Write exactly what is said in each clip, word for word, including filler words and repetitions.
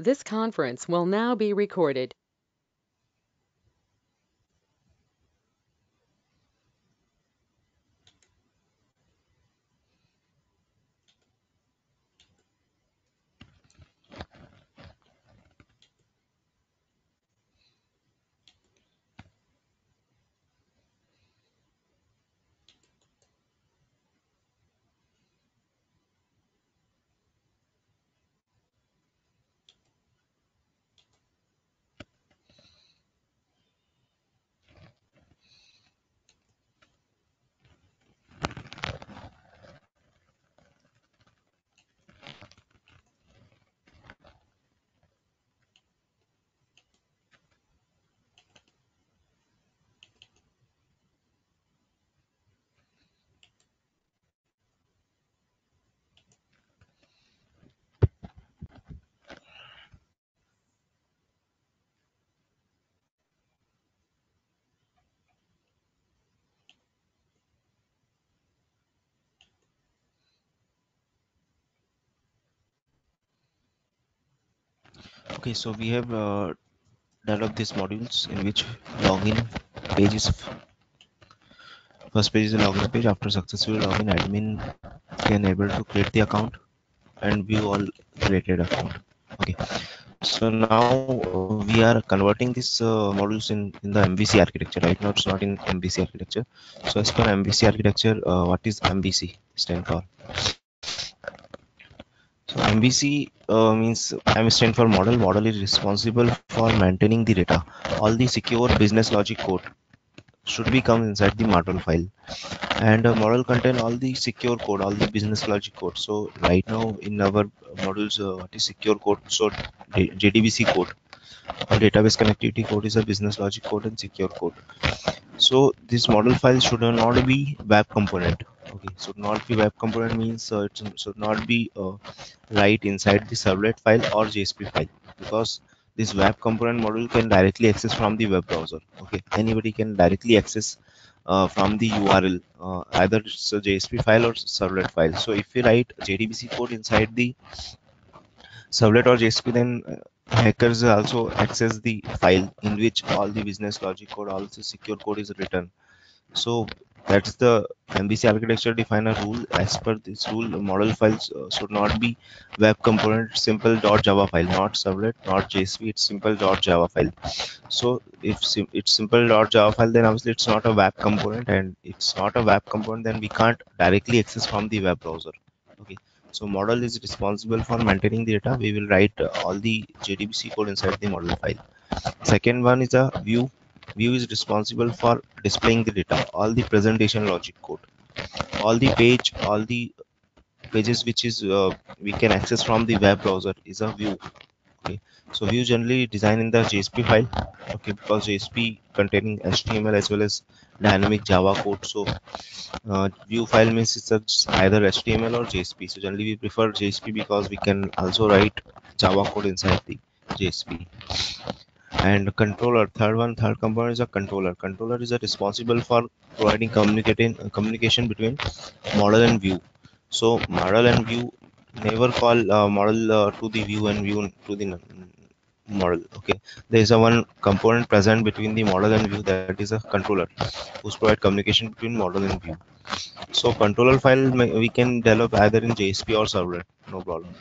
This conference will now be recorded. Okay, so we have uh, developed these modules in which login page is first page is a login page. After successful login, admin can able to create the account and view all created account. Okay, so now uh, we are converting these uh, modules in in the M V C architecture. Right now, it's not in M V C architecture. So as per M V C architecture, uh, what is M V C stand for? So M V C uh, means M stand for model. Model is responsible for maintaining the data. All the secure business logic code should be come inside the model file, and a model contain all the secure code, all the business logic code. So right now in our modules, uh, what is secure code? So J D B C code, or database connectivity code, is a business logic code and secure code. So this model file should not be web component. Okay, should not be web component means uh, it should not be uh, right inside the servlet file or J S P file, because this web component module can directly access from the web browser. Okay, anybody can directly access uh, from the U R L, uh, either it's a J S P file or servlet file. So if you write J D B C code inside the servlet or J S P, then uh, hackers also access the file in which all the business logic code, also secure code is written. So that's the M V C architecture define a rule. As per this rule, model files uh, should not be web component simple .java file, not servlet, not J S P. It's simple .java file. So if sim it's simple .java file, then obviously it's not a web component, and it's not a web component, then we can't directly access from the web browser. Okay. So model is responsible for maintaining the data. We will write uh, all the J D B C code inside the model file. Second one is a view. View is responsible for displaying the data, all the presentation logic code, all the page, all the pages which is uh, we can access from the web browser is a view. Okay, so view generally designed in the J S P file. Okay, because J S P containing H T M L as well as dynamic Java code. So uh, view file means it's a, either H T M L or J S P. So generally we prefer J S P because we can also write Java code inside the J S P. And controller, third one, third component is a controller. Controller is a responsible for providing communicating uh, communication between model and view. So model and view never call uh, model uh, to the view and view to the model. Okay, there is a one component present between the model and view, that is a controller, who's provide communication between model and view. So controller file may, we can develop either in J S P or servlet, no problem.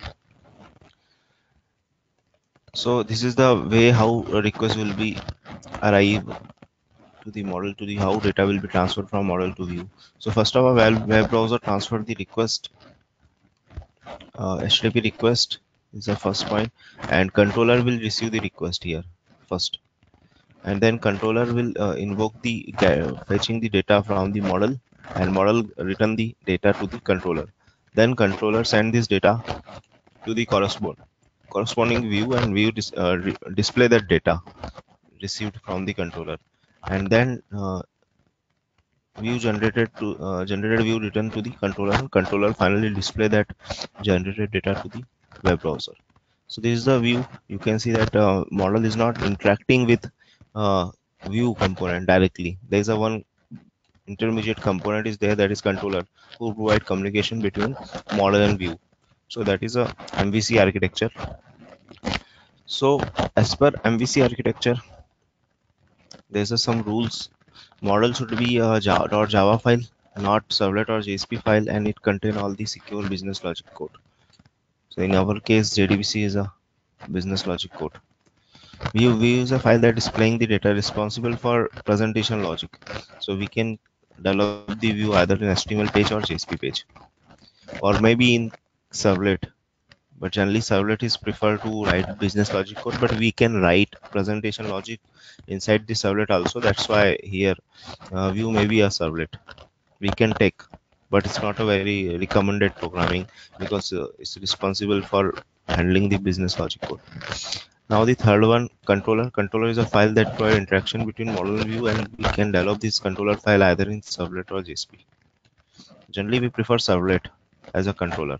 So this is the way how a request will be arrive to the model, to the how data will be transferred from model to view. So first of all, web, web browser transfer the request, uh, H T T P request is the first point, and controller will receive the request here first, and then controller will uh, invoke the fetching the data from the model, and model return the data to the controller. Then controller send this data to the correspond corresponding view, and view dis, uh, display that data received from the controller, and then uh, view generated to uh, generated view return to the controller, and controller finally display that generated data to the web browser. So this is the view. You can see that uh, model is not interacting with uh, view component directly. There is a one intermediate component is there, that is controller, who provide communication between model and view. So that is a M V C architecture. So as per M V C architecture, there's a some rules. Model should be a Java, Java file, not servlet or J S P file, and it contain all the secure business logic code. So in our case, J D B C is a business logic code. We, we use a file that is displaying the data responsible for presentation logic. So we can develop the view either in H T M L page or J S P page, or maybe in servlet. But generally servlet is preferred to write business logic code, but we can write presentation logic inside the servlet also. That's why here uh, view may be a servlet. We can take, but it's not a very recommended programming because uh, it's responsible for handling the business logic code. Now the third one, controller. Controller is a file that provides interaction between model and view, and we can develop this controller file either in servlet or J S P. Generally, we prefer servlet as a controller.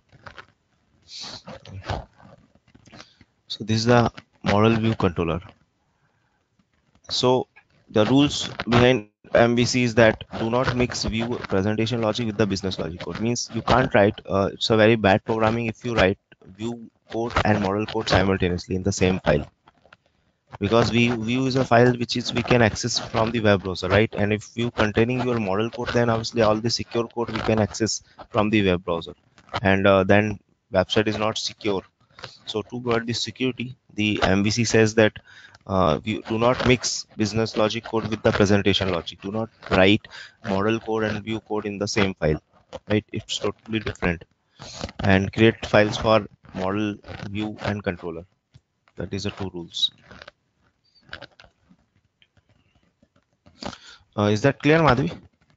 So this is the model view controller. So the rules behind M V C is that do not mix view presentation logic with the business logic code. Means you can't write. Uh, it's a very bad programming if you write view code and model code simultaneously in the same file, because we view is a file which is we can access from the web browser, right? And if view containing your model code, then obviously all the secure code we can access from the web browser, and uh, then website is not secure. So to provide this security, the M V C says that uh, we do not mix business logic code with the presentation logic. Do not write model code and view code in the same file, right? It's totally different. And create files for model, view, and controller. That is the two rules. Uh, is that clear, Madhavi?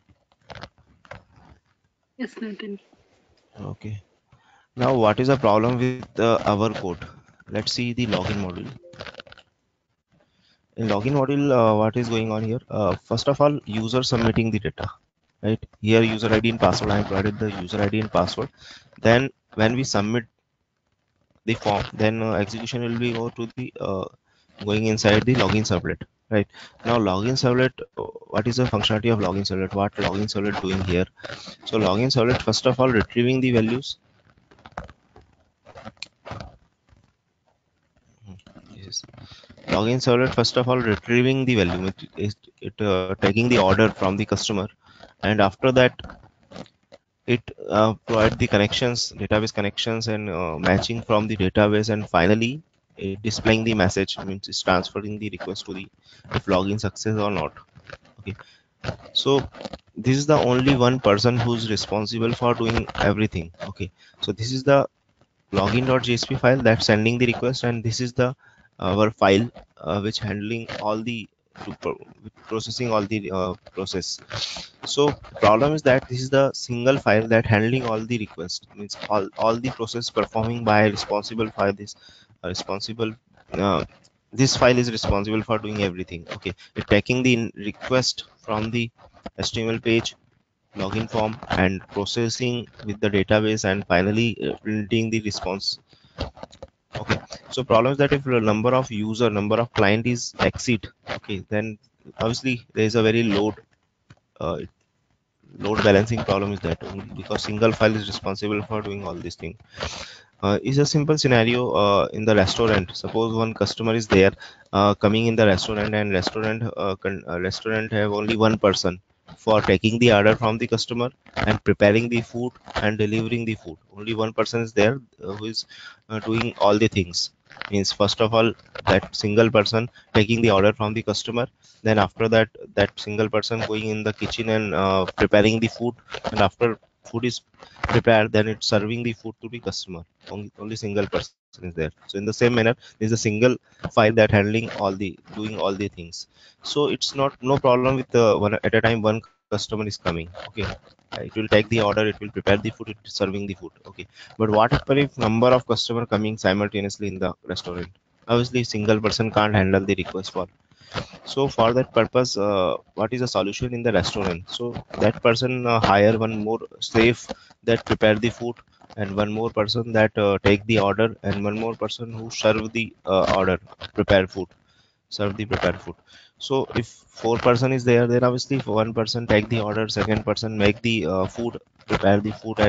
Yes, Nitin. Okay. Now, what is the problem with uh, our code? Let's see the login module. In login module, uh, what is going on here? Uh, first of all, user submitting the data, right? Here, user I D and password. I have provided the user I D and password. Then, when we submit the form, then uh, execution will be go to the uh, going inside the login servlet, right? Now, login servlet. uh, What is the functionality of login servlet? What login servlet doing here? So, login servlet first of all retrieving the values. Yes. Login servlet first of all retrieving the value. It, it, it uh, taking the order from the customer, and after that it uh, provide the connections, database connections, and uh, matching from the database, and finally it displaying the message. Means it's transferring the request to the if login success or not. Okay, so this is the only one person who's responsible for doing everything. Okay, so this is the login.jsp file that's sending the request, and this is the our file uh, which handling all the processing all the uh, process. So problem is that this is the single file that handling all the requests, means all, all the process performing by responsible for this uh, responsible uh, this file is responsible for doing everything. Okay, it taking the request from the H T M L page, login form, and processing with the database, and finally uh, printing the response. Okay, so problem is that if the number of user number of client is exceed, okay, then obviously there is a very load uh, load balancing problem is that only because single file is responsible for doing all these things. Uh, is a simple scenario uh, in the restaurant. Suppose one customer is there uh, coming in the restaurant, and restaurant uh, con- uh, restaurant have only one person for taking the order from the customer and preparing the food and delivering the food. Only one person is there uh, who is uh, doing all the things. Means first of all that single person taking the order from the customer, then after that that single person going in the kitchen and uh, preparing the food, and after food is prepared, then it's serving the food to the customer. Only, only single person is there. So in the same manner, there's a single file that handling all the doing all the things. So it's not no problem with the one at a time one customer is coming. Okay, it will take the order, it will prepare the food, it's serving the food. Okay, but what happen if number of customer coming simultaneously in the restaurant? Obviously single person can't handle the request for. So for that purpose, uh, what is the solution in the restaurant? So that person uh, hire one more safe that prepare the food, and one more person that uh, take the order, and one more person who serve the uh, order, prepare food, serve the prepared food. So if four person is there, then obviously one person take the order, second person make the uh, food, prepare the food, and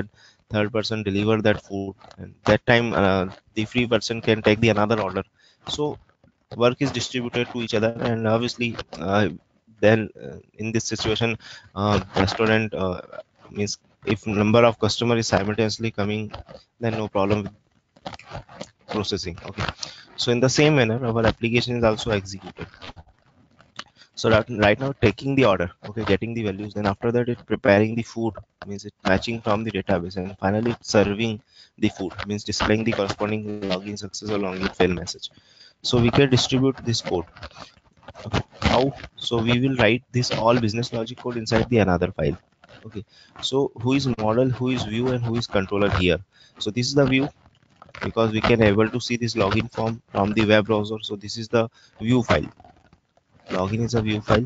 third person deliver that food, and that time uh, the free person can take the another order. So work is distributed to each other, and obviously uh, then uh, in this situation uh, restaurant uh, means if number of customer is simultaneously coming, then no problem with processing. Okay, so in the same manner our application is also executed. So right, right now taking the order, okay, getting the values, then after that it preparing the food, means it matching from the database, and finally serving the food, means displaying the corresponding login success or login fail message. So we can distribute this code. Okay, how? So we will write this all business logic code inside the another file. Okay, so who is model, who is view, and who is controller here? So this is the view, because we can able to see this login form from the web browser. So this is the view file. Login is a view file.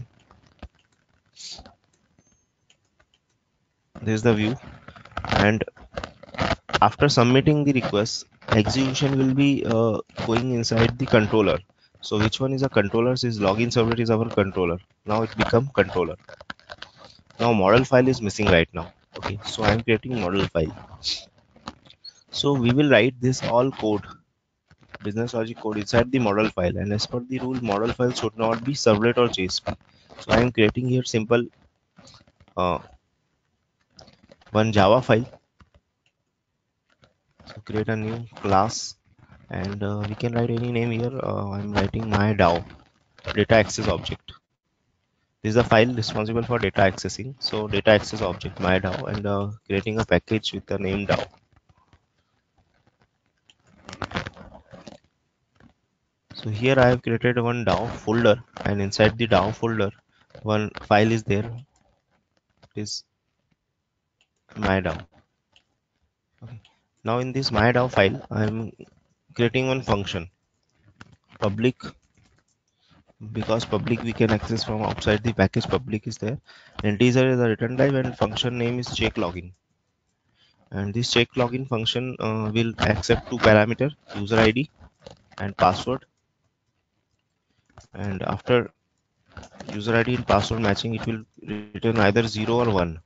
This is the view, and after submitting the request, execution will be uh, going inside the controller. So which one is a controller? Is login servlet is our controller. Now it become controller. Now model file is missing right now. Okay, so I am creating model file. So we will write this all code, business logic code, inside the model file, and as per the rule, model file should not be servlet or J S P. So I am creating here simple uh, one Java file. So create a new class, and uh, we can write any name here. uh, I'm writing my D A O, data access object. This is a file responsible for data accessing. So data access object my D A O, and uh, creating a package with the name D A O. So here I have created one D A O folder, and inside the D A O folder one file is there. It is my D A O. Okay. Now in this my D A O file I am creating one function, public, because public we can access from outside the package. Public is there, integer is the return type, and function name is check login. And this check login function uh, will accept two parameter, user I D and password. And after user I D and password matching, it will return either zero or one.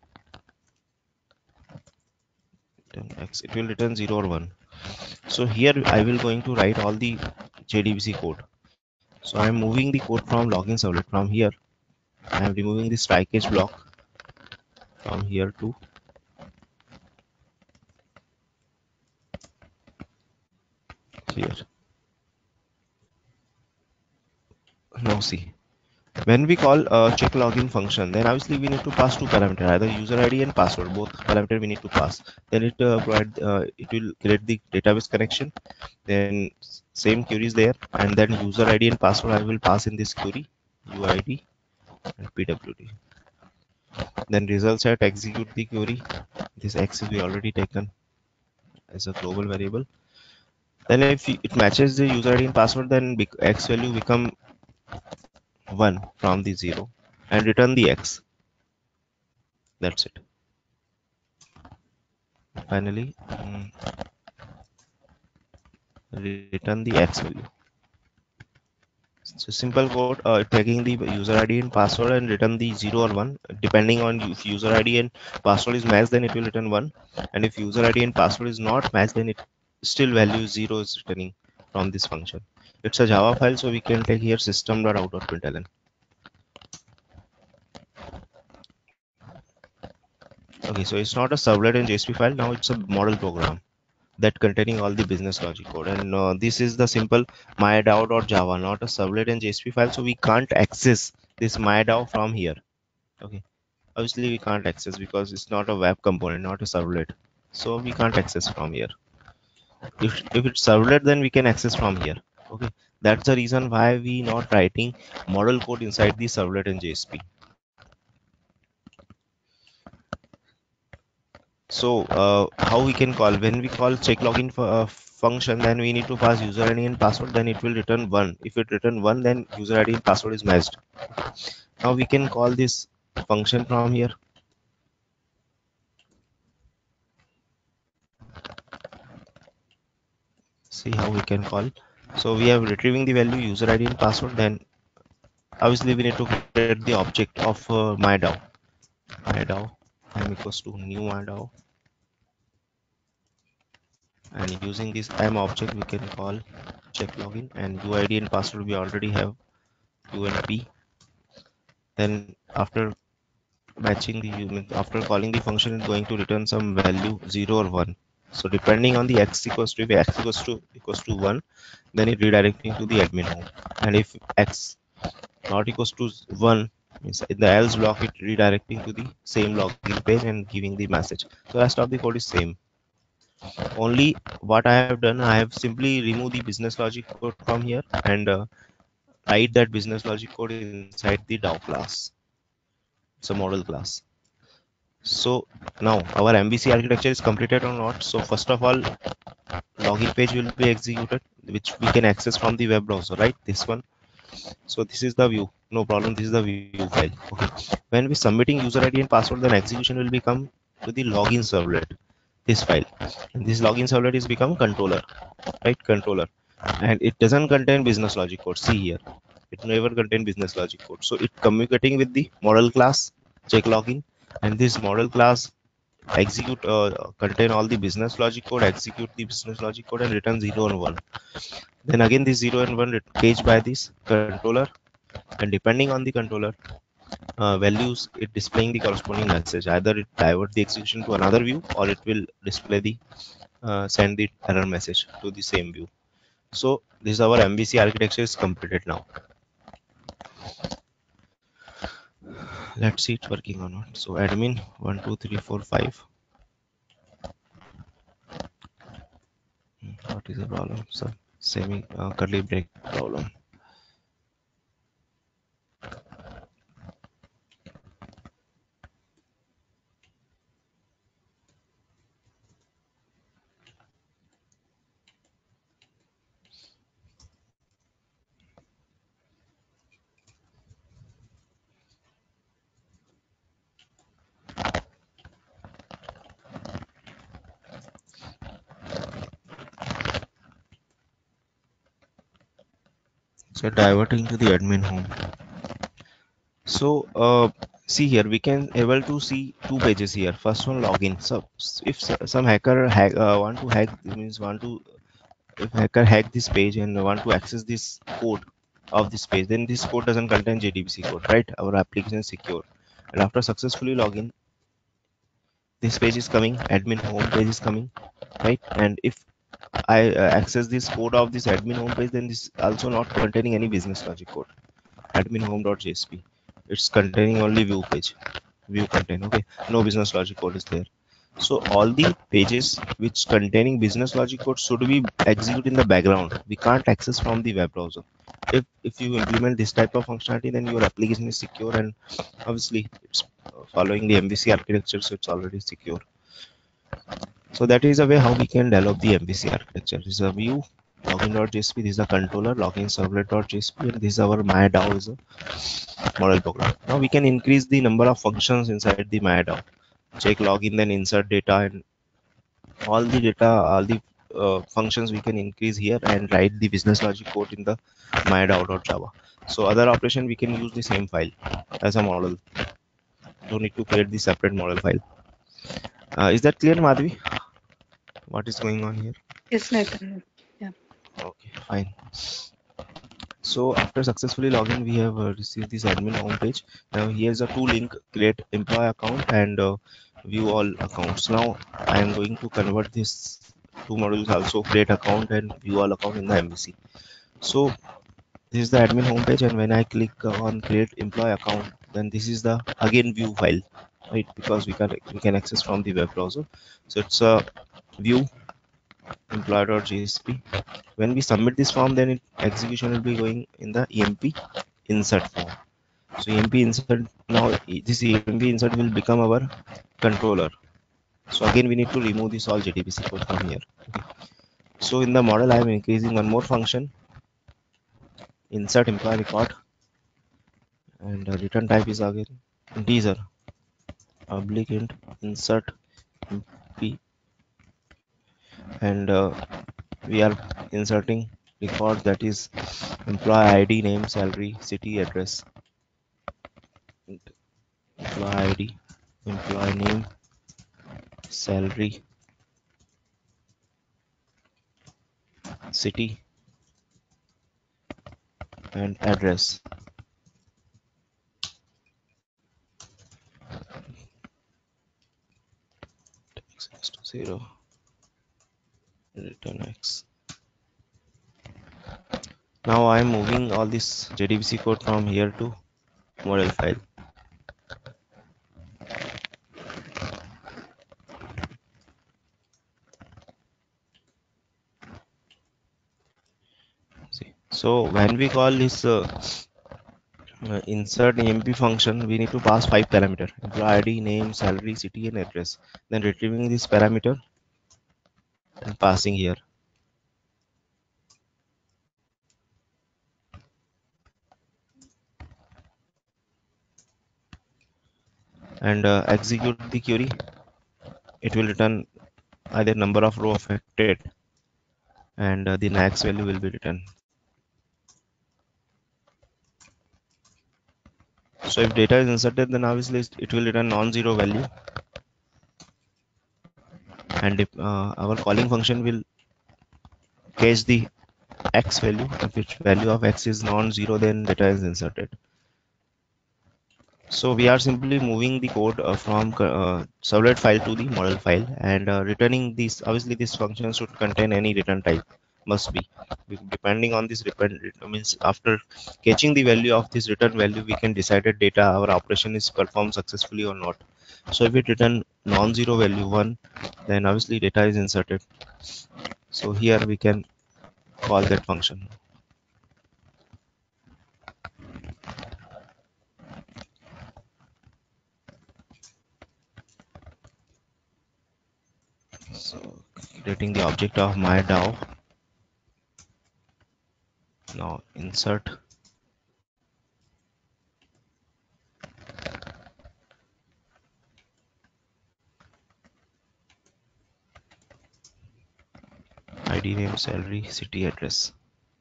It will return zero or one. So here I will going to write all the J D B C code. So I am moving the code from login servlet. From here I am removing this try catch block from here to here. Now see, when we call a check login function, then obviously we need to pass two parameters, either user I D and password. Both parameter we need to pass. Then it uh, provide uh, it will create the database connection. Then same query is there, and then user I D and password I will pass in this query, U I D and P W D. Then result set, execute the query. This X is we already taken as a global variable. Then if it matches the user I D and password, then X value become one from the zero, and return the X. That's it. Finally um, return the X value. So simple code, uh, taking the user I D and password and return the zero or one, depending on if user I D and password is matched, then it will return one, and if user I D and password is not matched, then it still value zero is returning from this function. It's a Java file, so we can take here system.out.println. Okay, so it's not a servlet and J S P file. Now it's a model program that containing all the business logic code, and uh, this is the simple my D A O.java, not a servlet and J S P file, so we can't access this my D A O from here. Okay, obviously we can't access because it's not a web component, not a servlet, so we can't access from here. If, if it's servlet, then we can access from here. Okay, that's the reason why we not writing model code inside the servlet and J S P. So uh, how we can call, when we call check login for a function, then we need to pass user I D and password, then it will return one. If it return one, then user I D and password is matched. Now we can call this function from here. See how we can call. So we have retrieving the value user I D and password, then obviously we need to create the object of uh, my D A O. My D A O m equals to new my D A O. and using this M object we can call check login, and U I D and password we already have U N P. Then after matching the after calling the function, is going to return some value zero or one. So depending on the x equals to, if x equals to equals to one, then it redirecting to the admin home, and if x not equals to one, means in the else block it redirecting to the same login page and giving the message. So rest of the code is same. Only what I have done, I have simply removed the business logic code from here and uh, write that business logic code inside the D A O class. It's a model class. So now our M V C architecture is completed or not. So first of all, login page will be executed, which we can access from the web browser, right? This one. So this is the view. No problem. This is the view file. Okay. When we submitting user I D and password, then execution will become to the login servlet. This file. And this login servlet is become controller, right? Controller, and it doesn't contain business logic code. See here, it never contain business logic code. So it communicating with the model class check login, and this model class execute uh, contain all the business logic code, execute the business logic code and return zero and one. Then again this zero and one caged by this controller, and depending on the controller uh, values, it displaying the corresponding message. Either it divert the execution to another view, or it will display the uh, send the error message to the same view. So this is our M V C architecture is completed now. Let's see it's working or not. So admin one two three four five. What is the problem? So semi uh, curly break problem. So diverting to the admin home. So uh, see here, we can able to see two pages here. First one, login. So if some hacker hack uh, want to hack, means want to, if hacker hack this page and want to access this code of this page, then this code doesn't contain J D B C code, right? Our application is secure. And after successfully login, this page is coming, admin home page is coming, right? And if I uh, access this code of this admin home page, then this also not containing any business logic code. Admin home.jsp, it's containing only view page, view content. Okay, no business logic code is there. So all the pages which containing business logic code should be executed in the background. We can't access from the web browser. If if you implement this type of functionality, then your application is secure, and obviously it's following the M V C architecture, so it's already secure. So that is a way how we can develop the M V C architecture. This is a view login.jsp, this is a controller login servlet.jsp, and this is our MyDAO is a model program. Now we can increase the number of functions inside the MyDAO. Check login, then insert data, and all the data, all the uh, functions we can increase here and write the business logic code in the MyDAO.java. So other operation we can use the same file as a model. Don't need to create the separate model file. Uh, is that clear, Madhvi? What is going on here? Yes, Nathan. Yeah. Okay, fine. So after successfully login, we have uh, received this admin homepage. Now here's a two link: create employee account and uh, view all accounts. Now I am going to convert this two modules also, create account and view all account, in the M V C. So this is the admin homepage, and when I click on create employee account, then this is the again view file, right? Because we can we can access from the web browser. So it's a view employee.jsp. When we submit this form, then it, execution will be going in the E M P insert form. So E M P insert, now this E M P insert will become our controller. So again we need to remove this all J D B C code from here. Okay. So in the model I am increasing one more function, insert employee record, and the return type is again integer, public int insert M P, and uh, we are inserting record, that is employee I D, name, salary, city, address. Employee I D, employee name, salary, city and address. X is to zero, return X. Now I'm moving all this J D B C code from here to model file. See, so when we call this uh, uh, insert E M P function, we need to pass five parameter: employee I D, name, salary, city, and address. Then retrieving this parameter and passing here. And uh, execute the query. It will return either number of row affected, and uh, the next value will be written. So if data is inserted, then obviously it will return non-zero value, and if uh, our calling function will catch the x value. If its value of x is non-zero, then data is inserted. So we are simply moving the code uh, from uh, servlet file to the model file, and uh, returning this. Obviously, this function should contain any return type. Must be depending on this depend means after catching the value of this return value, we can decide that data our operation is performed successfully or not. So if it return non-zero value one, then obviously data is inserted. So here we can call that function. So creating the object of my DAO. Now insert I D, name, salary, city, address.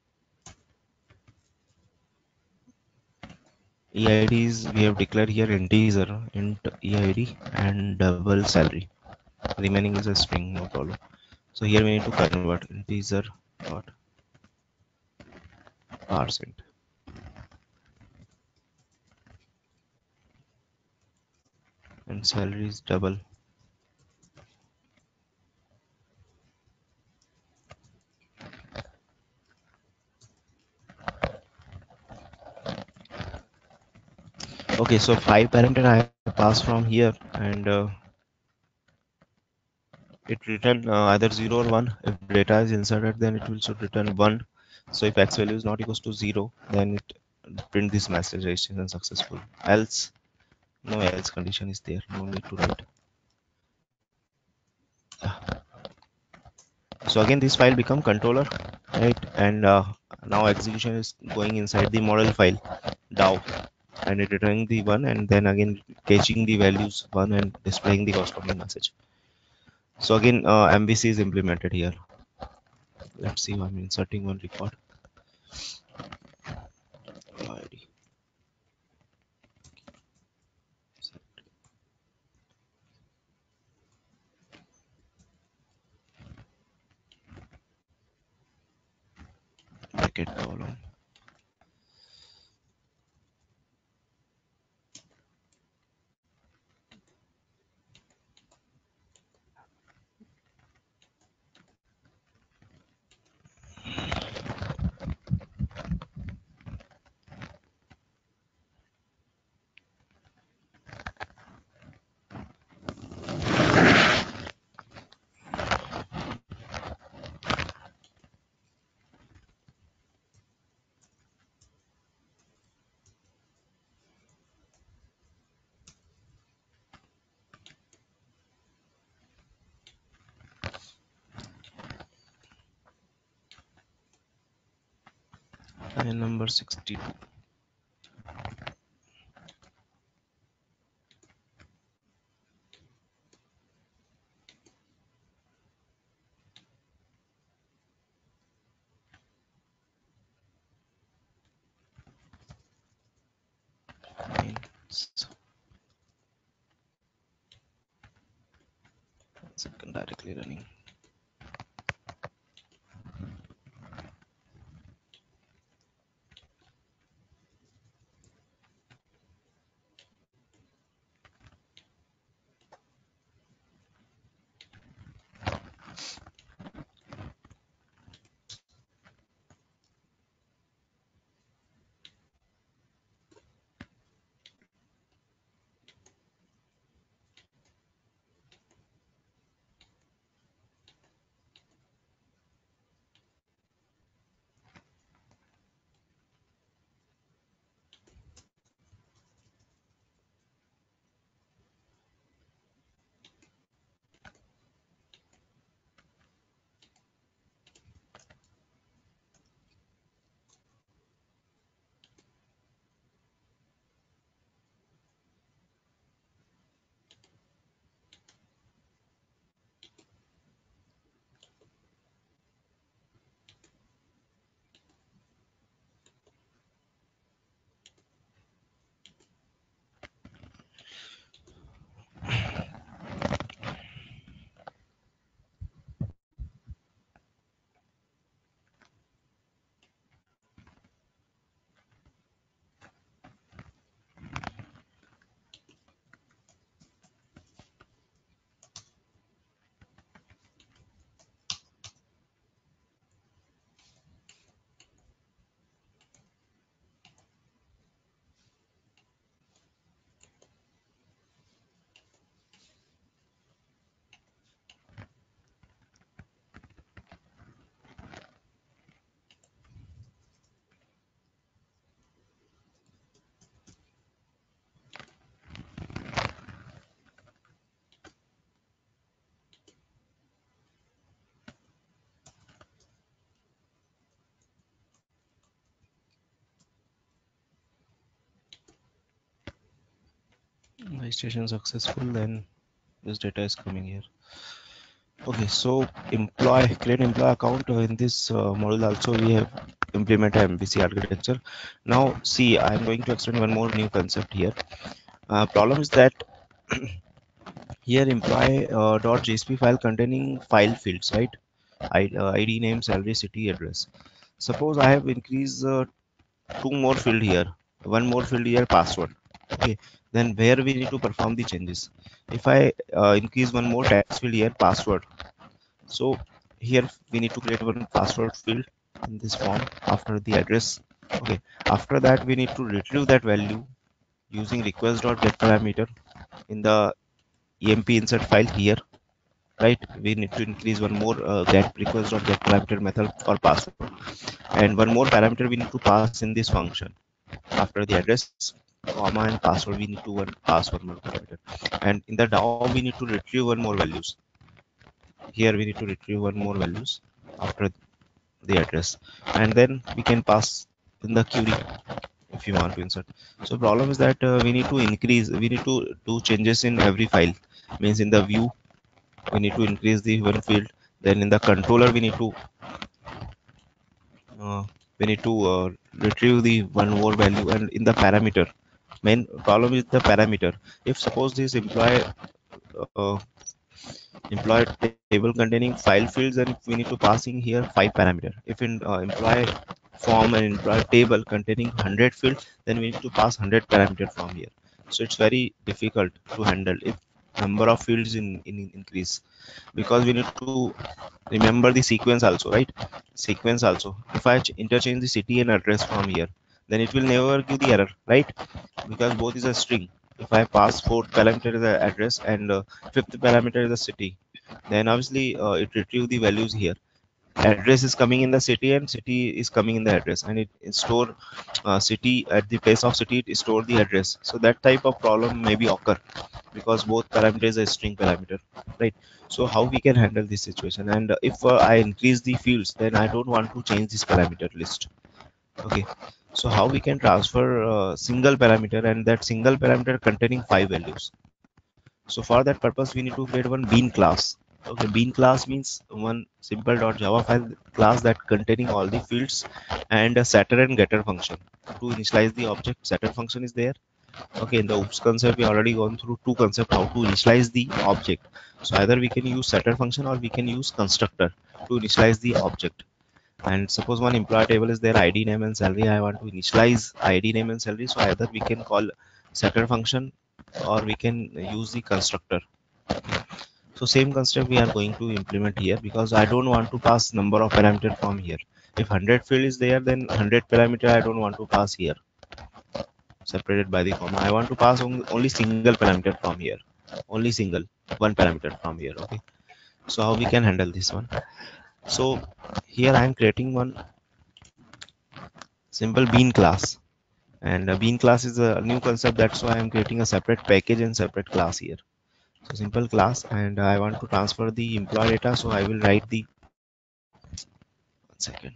E I Ds we have declared here integer, int E I D and double salary. Remaining is a string, no problem. So here we need to convert integer dot percent. And salary is double. Okay, so five parameter I pass from here, and uh, it return uh, either zero or one. If data is inserted, then it will should return one. So if x value is not equals to zero, then it print this message registration successful. Else, no else condition is there. No need to write. So again, this file become controller, right? And uh, now execution is going inside the model file DAO, and it returning the one, and then again catching the values one and displaying the corresponding message. So again, uh, M V C is implemented here. Let's see. I'm inserting one record. I D. Bracket column. Line number sixty-two. Line. Second directly running. registration successful, then this data is coming here. Okay, so employee create employee account. Uh, in this uh, model also we have implemented M V C architecture. Now see, I am going to explain one more new concept here. Uh, problem is that here employee uh, dot .jsp file containing file fields, right? I, uh, I D, name, salary, city, address. Suppose I have increased uh, two more field here, one more field here, password. Okay, then where we need to perform the changes. If I uh, increase one more text field here, password. So here we need to create one password field in this form after the address. Okay, after that we need to retrieve that value using request.get parameter in the emp insert file here, right? We need to increase one more uh, get request.get parameter method for password, and one more parameter we need to pass in this function after the address, comma, and password. We need to one pass one more parameter, and in the D A O we need to retrieve one more values. Here we need to retrieve one more values after the address, and then we can pass in the query if you want to insert. So problem is that uh, we need to increase, we need to do changes in every file. Means in the view we need to increase the one field, then in the controller we need to uh, we need to uh, retrieve the one more value, and in the parameter main problem is the parameter. If suppose this employee uh, employee table containing file fields, and we need to passing here five parameter. If in uh, employee form and employee table containing one hundred fields, then we need to pass one hundred parameter from here. So it's very difficult to handle if number of fields in, in increase, because we need to remember the sequence also, right? Sequence also. If I interchange the city and address from here, then it will never give the error, right? Because both is a string. If I pass fourth parameter is the address, and uh, fifth parameter is the city, then obviously uh, it retrieve the values here. Address is coming in the city and city is coming in the address, and it, it store uh, city at the place of city, it store the address. So that type of problem may be occur because both parameters are string parameter, right? So how we can handle this situation? And uh, if uh, I increase the fields, then I don't want to change this parameter list. Okay, so how we can transfer a single parameter, and that single parameter containing five values. So for that purpose we need to create one bean class. Okay, bean class means one simple.java file class that containing all the fields, and a setter and getter function to initialize the object. Setter function is there. Okay, in the oops concept we already gone through two concepts how to initialize the object. So either we can use setter function or we can use constructor to initialize the object. And suppose one employee table is there, id, name, and salary. I want to initialize id, name, and salary. So either we can call setter function or we can use the constructor. So same concept we are going to implement here, because I don't want to pass number of parameter from here. If one hundred field is there, then one hundred parameter I don't want to pass here separated by the comma. I want to pass on, only single parameter from here, only single one parameter from here. Okay, so how we can handle this one? So here I am creating one simple bean class, and a bean class is a new concept. That's why I'm creating a separate package and separate class here. So simple class, and I want to transfer the employee data, so I will write the one second.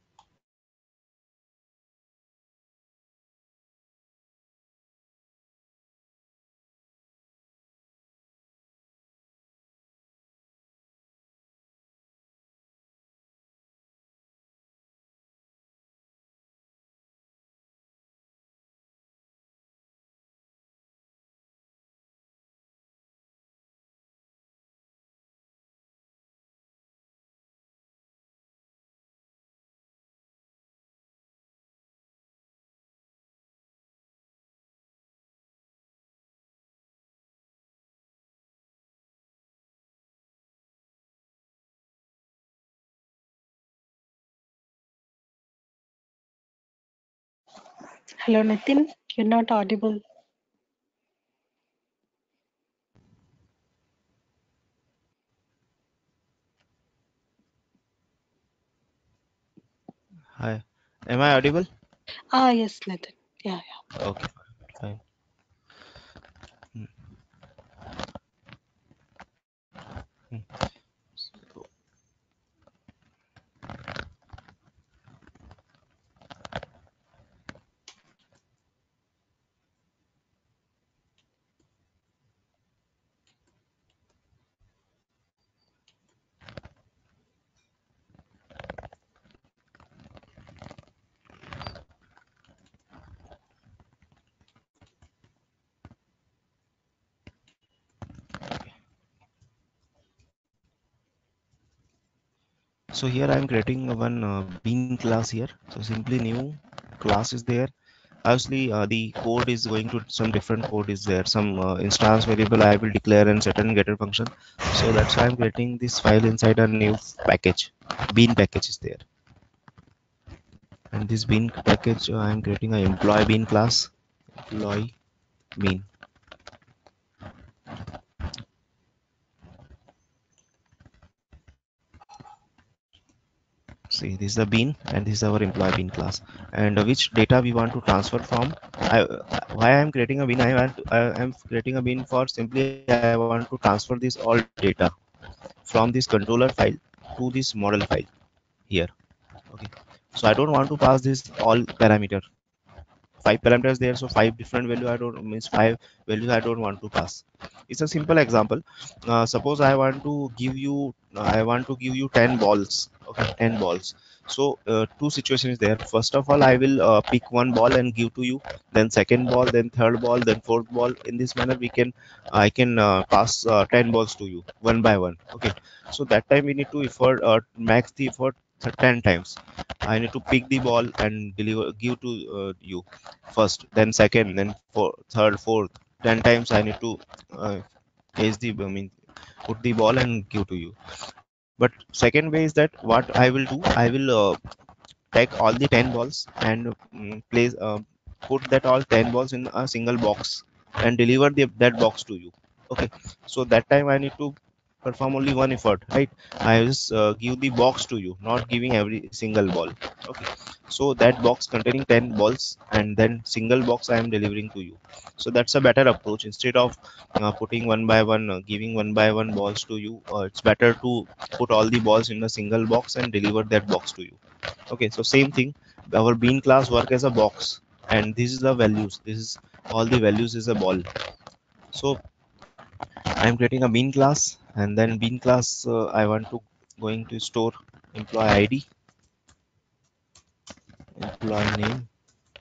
Hello, Nitin. You're not audible. Hi, am I audible? Ah, yes, Nitin. Yeah, yeah. Okay, fine. Hmm. Hmm. So here I'm creating one uh, bean class here. So simply new class is there. Obviously, uh, the code is going to some different code is there. Some uh, instance variable I will declare and set and getter function. So that's why I'm creating this file inside a new package. Bean package is there. And this bean package, uh, I'm creating an employee bean class. Employee bean. See, this is the bean and this is our employee bean class. And uh, which data we want to transfer from. I, uh, why I'm creating a bean? I want to, I am creating a bean for simply I want to transfer this all data from this controller file to this model file here. Okay, so I don't want to pass this all parameter. Five parameters there, so five different value I don't means five values I don't want to pass. It's a simple example. Uh, suppose I want to give you I want to give you ten balls. Okay, ten balls. So uh, two situations there. First of all, I will uh, pick one ball and give to you. Then second ball, then third ball, then fourth ball. In this manner, we can I can uh, pass uh, ten balls to you one by one. Okay. So that time we need to effort uh, max the effort ten times. I need to pick the ball and deliver give to uh, you first, then second, then four, third, fourth. Ten times I need to uh, place the I mean put the ball and give to you. But second way is that what I will do, I will uh, take all the ten balls and um, place uh, put that all ten balls in a single box and deliver the, that box to you. Okay, so that time I need to perform only one effort, right? I just uh, give the box to you, not giving every single ball. Okay, so that box containing ten balls and then single box I am delivering to you. So that's a better approach. Instead of uh, putting one by one uh, giving one by one balls to you, uh, it's better to put all the balls in a single box and deliver that box to you. Okay, so same thing, our bean class work as a box, and this is the values, this is all the values is a ball. So I'm creating a bean class, and then bean class uh, I want to going to store employee I D, employee name,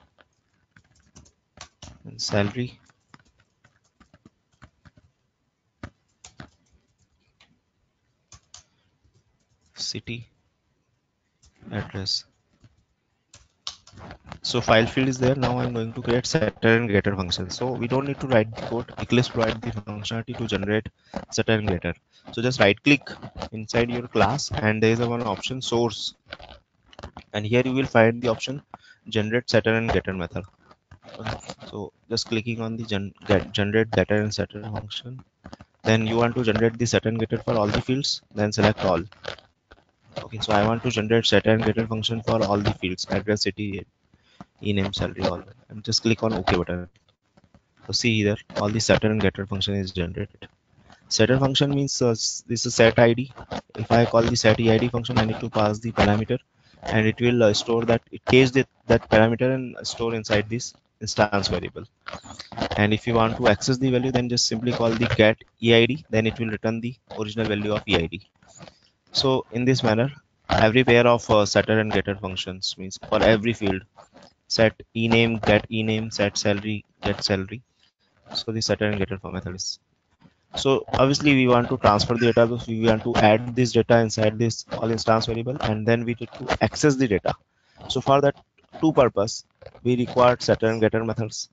and salary, city, address. So file field is there. Now I'm going to create setter and getter function. So we don't need to write the code. Eclipse provide the functionality to generate setter and getter. So just right click inside your class and there is a one option source, and here you will find the option generate setter and getter method. Okay. So just clicking on the gen get generate getter and setter function, then you want to generate the setter and getter for all the fields, then select all. Okay, so I want to generate setter and getter function for all the fields, address, city, ename, salary, all. And just click on OK button. So see here, all the setter and getter function is generated. Setter function means uh, this is set I D. If I call the set E I D function, I need to pass the parameter, and it will uh, store that it cache that, that parameter and store inside this instance variable. And if you want to access the value, then just simply call the get E I D, then it will return the original value of E I D. So in this manner, every pair of uh, setter and getter functions means for every field, set ename, get ename, set salary, get salary. So the setter and getter method is. So obviously we want to transfer the data, because we want to add this data inside this all instance variable, and then we need to access the data. So for that two purpose, we require setter and getter methods.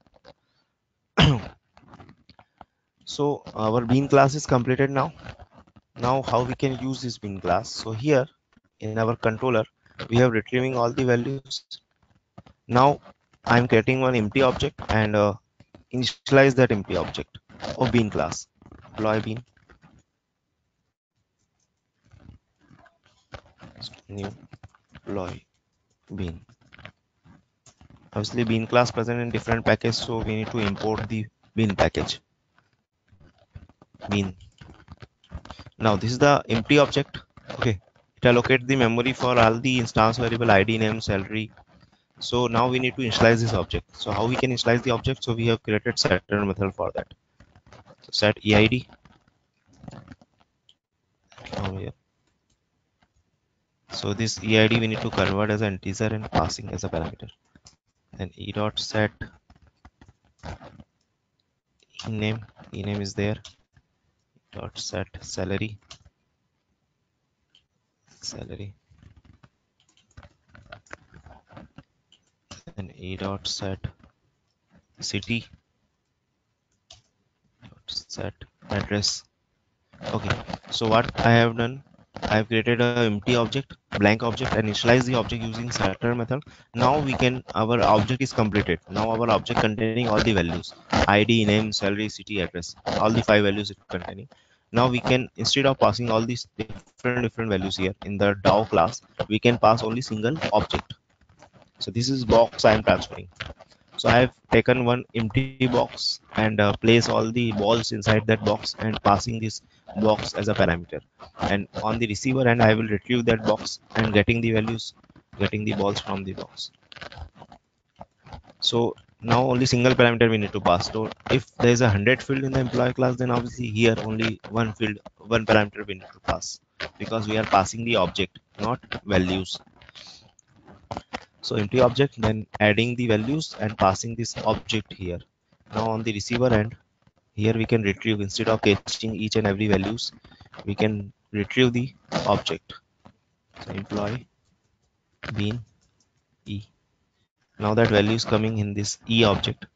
So our bean class is completed now. Now how we can use this bean class? So here in our controller, we have retrieving all the values. Now I'm creating one empty object and uh, initialize that empty object of bean class. Employee bean, new employee bean. Obviously bean class present in different package, so we need to import the bean package. Bean. Now this is the empty object. Okay, it allocates the memory for all the instance variable I D, name, salary. So now we need to initialize this object. So how we can initialize the object? So we have created setter method for that. So set E I D. Now here. So this E I D we need to convert as an integer and passing as a parameter. Then e dot set ename. Ename is there. Dot set salary. Salary. then e dot set city dot set address. Okay, so what I have done, I have created a empty object, blank object, and initialize the object using setter method. Now we can, our object is completed. Now our object containing all the values, I D, name, salary, city, address, all the five values it containing. Now we can, instead of passing all these different different values here in the D A O class, we can pass only single object. So this is box I am transferring. So I have taken one empty box and uh, place all the balls inside that box and passing this box as a parameter. And on the receiver end, I will retrieve that box and getting the values, getting the balls from the box. So now only single parameter we need to pass. So if there is a hundred field in the employee class, then obviously here only one field, one parameter we need to pass, because we are passing the object, not values. So empty object, then adding the values and passing this object here. Now on the receiver end, here we can retrieve, instead of catching each and every values, we can retrieve the object. So employee bean e. Now that value is coming in this e object.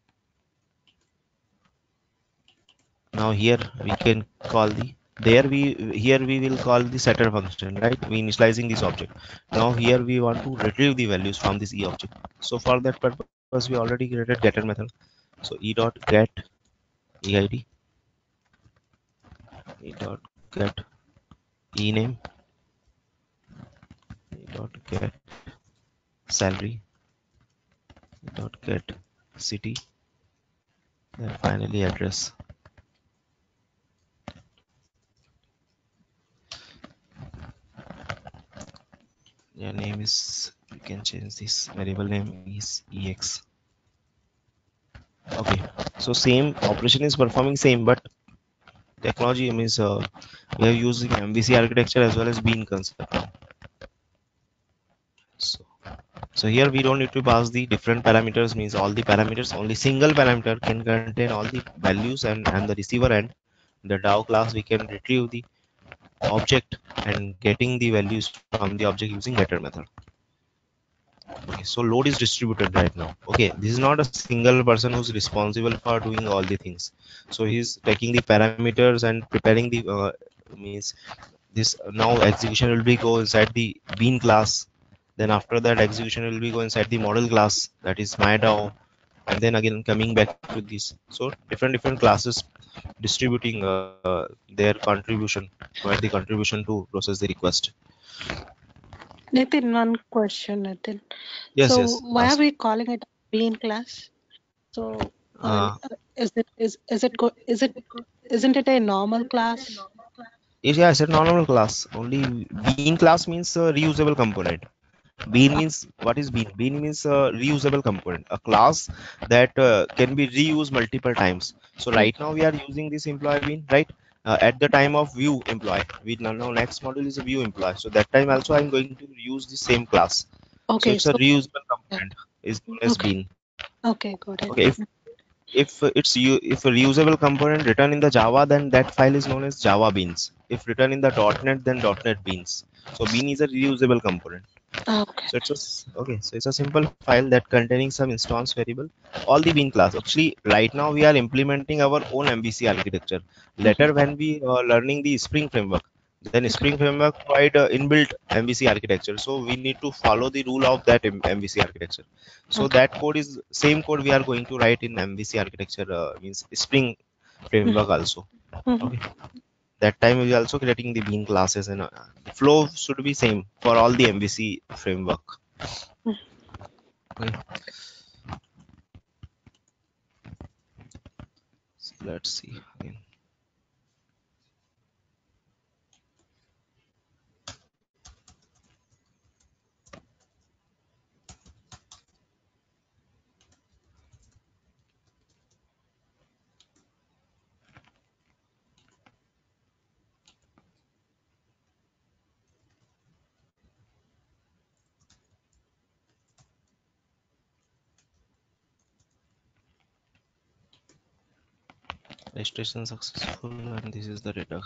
Now here we can call the, there we, here we will call the setter function, right? We initializing this object. Now here we want to retrieve the values from this e object. So for that purpose we already created getter method. So e dot get eid, e dot get ename, e dot get salary, e dot get city, then finally address. Your name is, you can change this variable name is ex. Okay, so same operation is performing same, but technology means uh, we are using M V C architecture as well as bean concept now. So, so here we don't need to pass the different parameters, means all the parameters, only single parameter can contain all the values, and, and the receiver end, the D A O class, we can retrieve the object and getting the values from the object using getter method. Okay, so load is distributed right now. Okay, this is not a single person who's responsible for doing all the things. So he's taking the parameters and preparing the uh, means this now execution will be go inside the bean class. Then after that execution will be go inside the model class, that is my D A O, and then again coming back to this. So different different classes distributing uh, their contribution, provide the contribution to process the request. Nitin, one question, Nitin. Yes, so yes. why Ask. are we calling it bean class? So uh, Uh, is it is is it go is it isn't it a normal class? yeah, it's a normal class. Only bean class means a reusable component. Bean Uh, means, what is bean? Bean means a reusable component, a class that uh, can be reused multiple times. So right now we are using this employee bean, right? Uh, at the time of view employee, we now, now next model is a view employee. So that time also I'm going to use the same class. So okay, it's a so reusable yeah, component, is known as okay, bean. okay, got it. Okay, if if it's you if a reusable component written in the Java, then that file is known as Java beans. If written in the .NET, then .NET beans. So bean is a reusable component. Okay. So it's a s- okay. So it's a simple file that containing some instance variable, all the bean class. Actually, right now we are implementing our own M V C architecture. Later, when we are learning the Spring framework, then Spring framework provide uh, inbuilt M V C architecture. So we need to follow the rule of that M- MVC architecture. So Okay. that code is same code we are going to write in M V C architecture, uh, means Spring framework also. Mhm. Okay. That time we are also creating the bean classes, and uh, flow should be same for all the M V C framework. Mhm. Okay. So let's see again. Registration successful, and this is the data.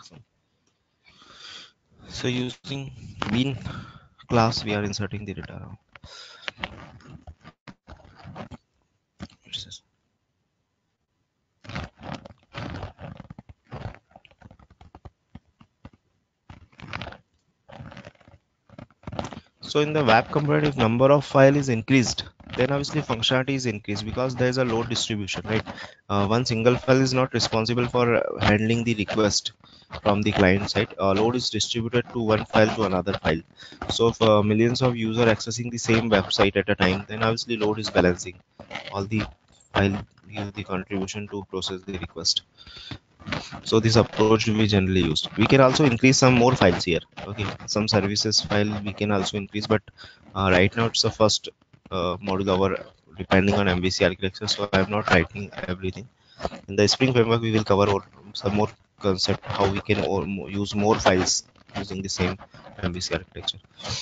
So using bean class, we are inserting the data now. matrices. So in the web component, if number of file is increased, then obviously functionality is increased because there is a load distribution, right? Uh, one single file is not responsible for uh, handling the request from the client side. Uh, load is distributed to one file to another file. So if uh, millions of users accessing the same website at a time, then obviously load is balancing. All the file give the contribution to process the request. So this approach we generally use. We can also increase some more files here. Okay, some services file we can also increase, but uh, right now it's the first uh, module our depending on M V C architecture, so I'm not writing everything. In the Spring framework we will cover or some more concept how we can or use more files using the same M V C architecture.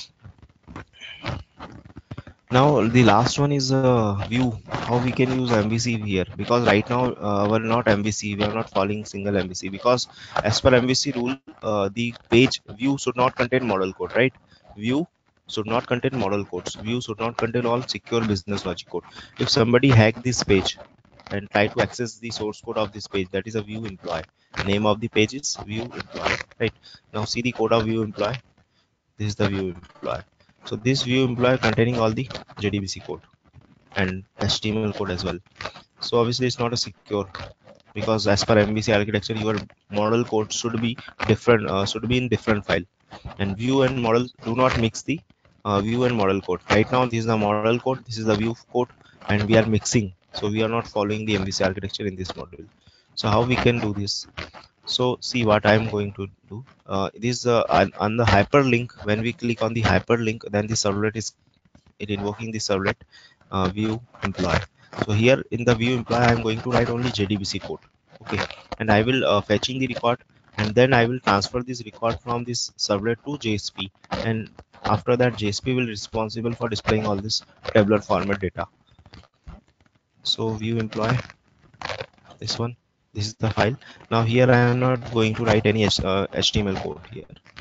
Now the last one is uh, view, how we can use M V C here, because right now uh, we're not M V C, we are not following single M V C, because as per M V C rule uh, the page view should not contain model code, right? View should not contain model codes, view should not contain all secure business logic code. If somebody hack this page and try to access the source code of this page, that is a view employee. Name of the page is view employee, right? Now see the code of view employee. This is the view employee. So this view employee containing all the J D B C code and H T M L code as well. So obviously it's not a secure, because as per M V C architecture your model code should be different, uh, should be in different file, and view and model do not mix the uh, view and model code. Right now this is the model code, this is the view code, and we are mixing, so we are not following the M V C architecture in this module. So how we can do this? So see what I am going to do. Uh, this uh, on, on the hyperlink, when we click on the hyperlink, then the servlet is it invoking the servlet uh, view employee. So here in the view employee I am going to write only J D B C code, okay, and I will uh, fetching the record, and then I will transfer this record from this servlet to J S P, and after that J S P will be responsible for displaying all this tabular format data. So view employee, this one, this is the file. Now here I am not going to write any uh, H T M L code here.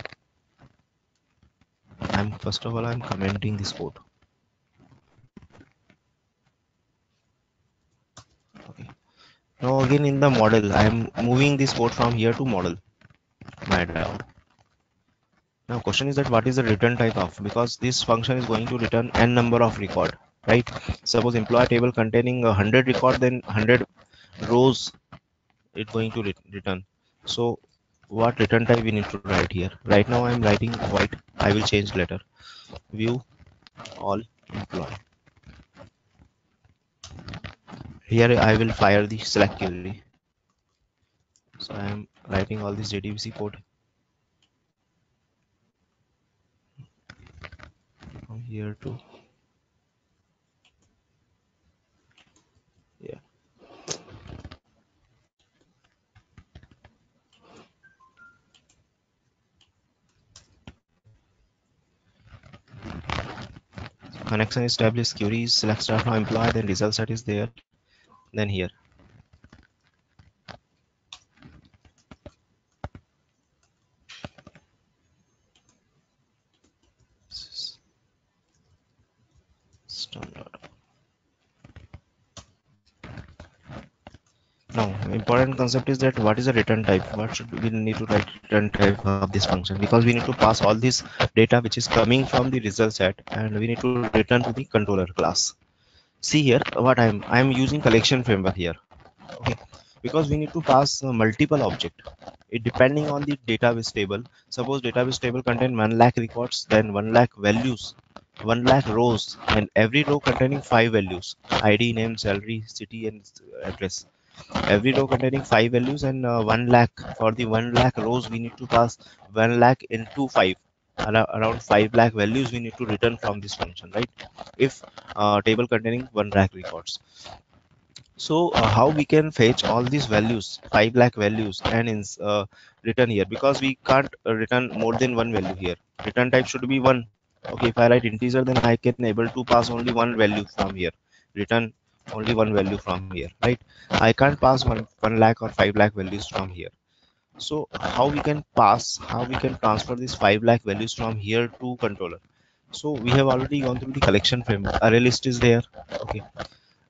I'm first of all I'm commenting this code. Okay. Now again in the model I am moving this code from here to model. My down. Now question is that what is the return type of, because this function is going to return n number of record, right? Suppose employee table containing a hundred record, then hundred rows it's going to return. So what return type we need to write here? Right now I am writing void, I will change later. View all employee. Here I will fire the select query. So I am writing all this J D B C code from here to yeah. Connection established, queries, select start from employee, then result set is there, then here. Standard. Now important concept is that what is the return type, what should we need to write return type of this function, because we need to pass all this data which is coming from the result set, and we need to return to the controller class. See here what I'm I'm using collection framework here, okay, because we need to pass uh, multiple object. It depending on the database table. Suppose database table contain one lakh records, then one lakh values, one lakh rows, and every row containing five values: I D, name, salary, city, and address. Every row containing five values, and uh, one lakh for the one lakh rows we need to pass one lakh into five. Around five lakh values we need to return from this function, right? If uh, table containing one lakh records. So uh, how we can fetch all these values, five lakh values, and in, uh, return here, because we can't uh, return more than one value here. Return type should be one. Okay, if I write integer, then I can able to pass only one value from here. Return only one value from here, right? I can't pass one one lakh or five lakh values from here. So how we can pass, how we can transfer these five lakh values from here to controller? So we have already gone through the collection framework. Array list is there. Okay.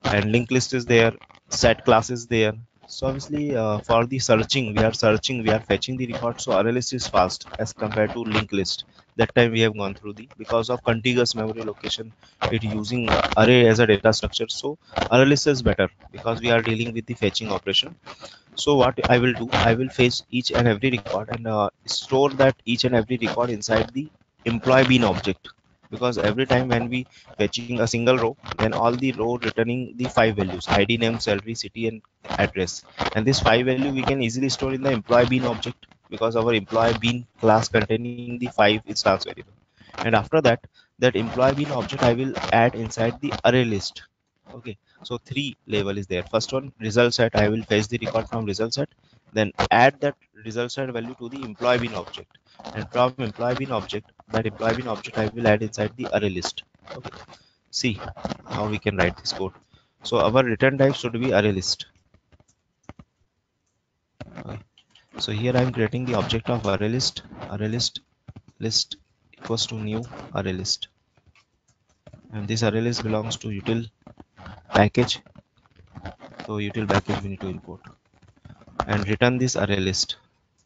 and linked list is there, set class is there. So obviously uh, for the searching, we are searching, we are fetching the record. So array list is fast as compared to linked list. That time we have gone through the, because of contiguous memory location, it using array as a data structure. So array list is better because we are dealing with the fetching operation. So what I will do, I will fetch each and every record and uh, store that each and every record inside the employee bean object, because every time when we fetching a single row, then all the row returning the five values: id, name, salary, city, and address. And this five value we can easily store in the employee bean object, because our employee bean class containing the five instance variable. And after that, that employee bean object I will add inside the array list. Okay, so three level is there. First one, result set, I will fetch the record from result set, then add that result set value to the employee bean object, and from employee bean object, that employee bean object I will add inside the array list. Okay, see how we can write this code. So our return type should be array list. Okay. So here I am creating the object of array list. Array list list equals to new array list, and this array list belongs to util package. So util package we need to import and return this array list.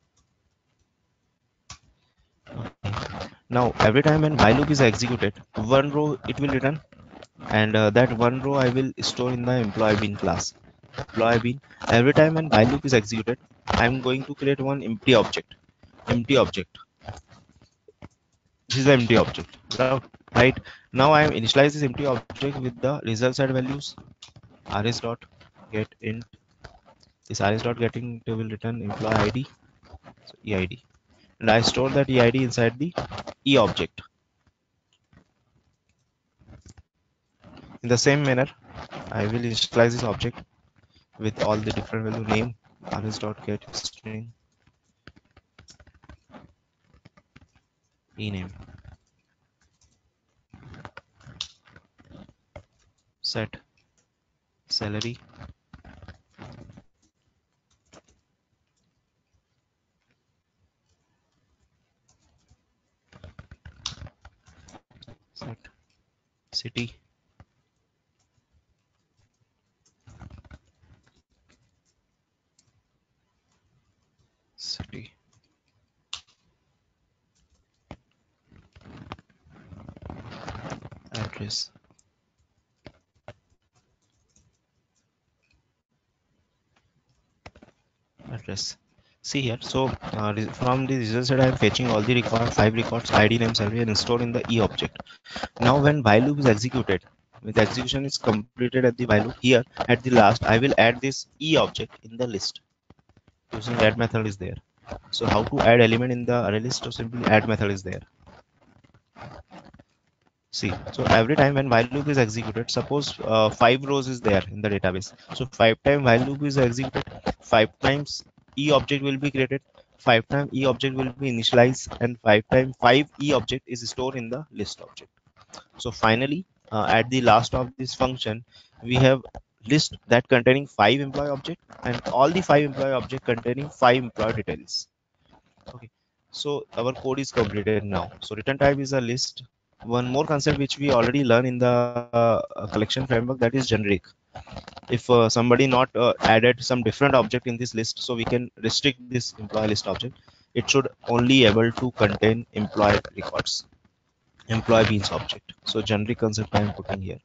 Okay. Now every time when while loop is executed, one row it will return, and uh, that one row I will store in the employee bean class. Employee bean. Every time when while loop is executed, I am going to create one empty object. Empty object. This is the empty object. Right. Now I am initialize this empty object with the result set values. rs dot get int. This rs dot getting will return employee I D. So E I D. And I store that E I D inside the E object. In the same manner, I will initialize this object with all the different value: name, rs dot get string, ename, set salary, set city, city, address, address. See here. So uh, from the result set, I am fetching all the record, five records, I D, name, salary, and stored in the E object. Now when while loop is executed, when the execution is completed at the while loop, here at the last I will add this E object in the list using add method is there. So how to add element in the array list? So simply add method is there. See, so every time when while loop is executed, suppose uh, five rows is there in the database. So five time while loop is executed, five times E object will be created, five time E object will be initialized, and five time five E object is stored in the list object. So finally, uh, at the last of this function, we have list that containing five employee object and all the five employee object containing five employee details. Okay, so our code is completed now. So return type is a list. One more concept which we already learned in the uh, collection framework, that is generic. If uh, somebody not uh, added some different object in this list, so we can restrict this employee list object. It should only able to contain employee records, employee beans object. So generic concept I am putting here.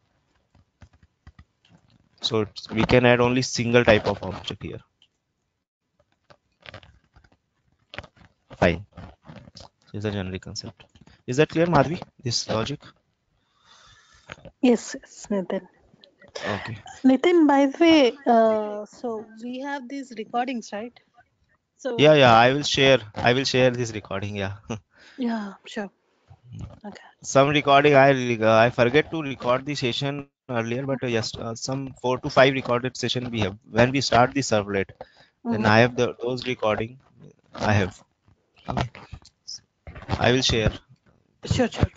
So we can add only single type of object here. Fine. This is a generic concept. Is that clear, Madhvi? This logic? Yes, yes, Nitin. Okay. Nitin, by the way, uh, so we have these recordings, right? So Yeah, yeah. I will share. I will share this recording. Yeah. yeah, sure. Okay. Some recording I uh, I forget to record the session earlier, but uh, yes, uh, some four to five recorded session we have when we start the servlet. Then Mhm. I have the those recording. I have. Okay. I will share. Sure, sure.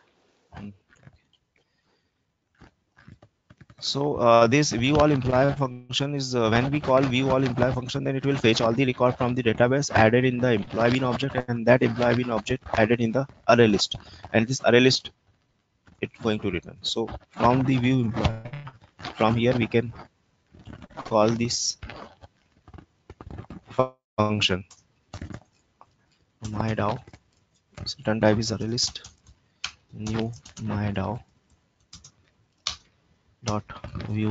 So uh, this view all employee function is uh, when we call view all employee function, then it will fetch all the record from the database added in the employee bean object, and that employee bean object added in the array list, and this array list it's going to return. So from the view employee, from here we can call this function MyDAO. Return type is array list. New MyDAO dot view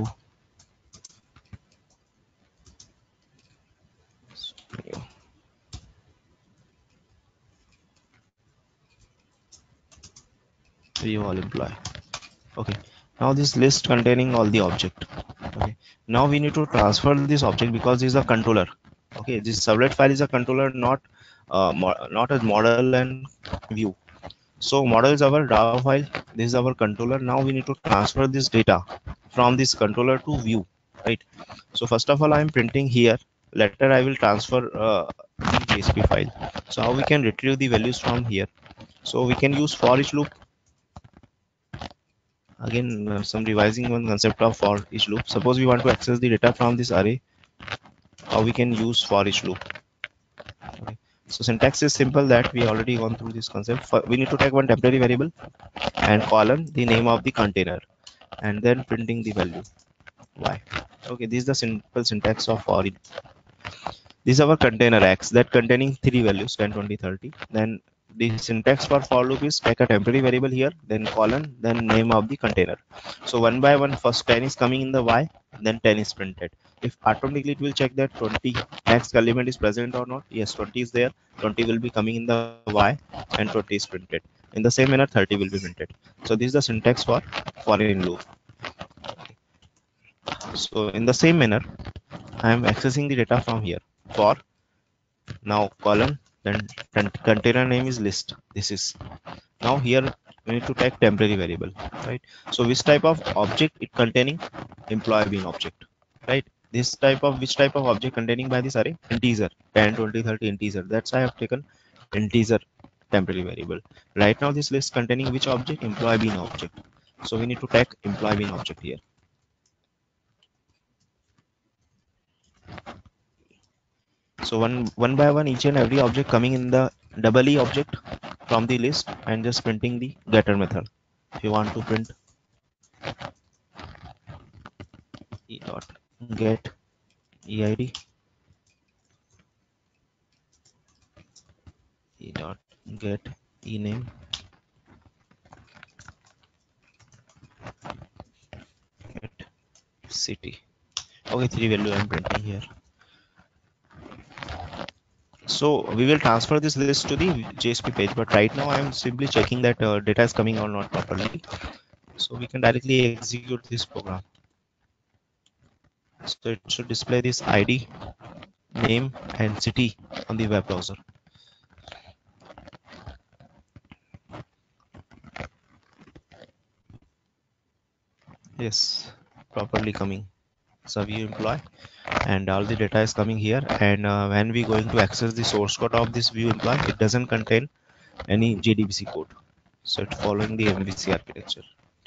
view all employee. Okay, now this list containing all the object. Okay, now we need to transfer this object because this is a controller. Okay, this servlet file is a controller, not uh, not a model and view. So model is our DAO file, this is our controller. Now we need to transfer this data from this controller to view, right? So first of all I am printing here, later I will transfer uh, the J S P file. So how we can retrieve the values from here? So we can use for each loop. Again uh, some revising on concept of for each loop. Suppose we want to access the data from this array, how we can use for each loop. Okay. So syntax is simple, that we already gone through this concept. For, we need to take one temporary variable and colon the name of the container and then printing the value y. Okay, this is the simple syntax of for each. This is our container x that containing three values ten, twenty, thirty. Then the syntax for for loop is take a temporary variable here, then colon, then name of the container. So one by one, first ten is coming in the y, then ten is printed. If automatically it will check that twenty next element is present or not. Yes, twenty is there. twenty will be coming in the y and twenty is printed. In the same manner, thirty will be printed. So this is the syntax for for in loop. So in the same manner, I am accessing the data from here. For now colon, then container name is list. This is now here we need to take temporary variable, right? So which type of object it containing? Employee bean object, right? This type of which type of object containing by this array? Integer, ten, twenty, thirty integer. That's why I have taken integer temporary variable. Right now this list containing which object? Employee bean object. So we need to take employee bean object here. So one one by one, each and every object coming in the double E object from the list and just printing the getter method. If you want to print e dot get eid, e dot get ename, get city. Okay, three value I am printing here. So we will transfer this list to the J S P page, but right now I am simply checking that uh, data is coming or not properly. So we can directly execute this program. So it should display this I D, name and city on the web browser. Yes, properly coming. So view employee and all the data is coming here, and uh, when we going to access the source code of this view employee, it doesn't contain any J D B C code. So it's following the M V C architecture.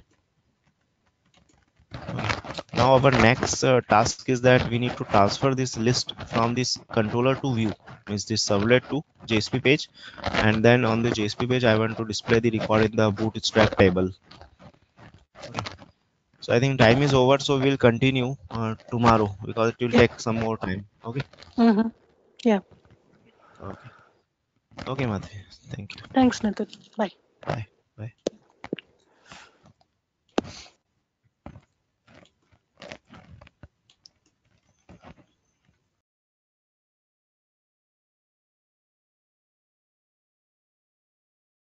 Okay. Now our next uh, task is that we need to transfer this list from this controller to view, means this servlet to J S P page, and then on the J S P page I want to display the record in the bootstrap table. Okay. So I think time is over, so we'll continue uh, tomorrow because it will Yeah. take some more time. Okay. Mm-hmm. Yeah. Okay. Okay, Madhvi. Thank you. Thanks, Nitin. Bye. Bye.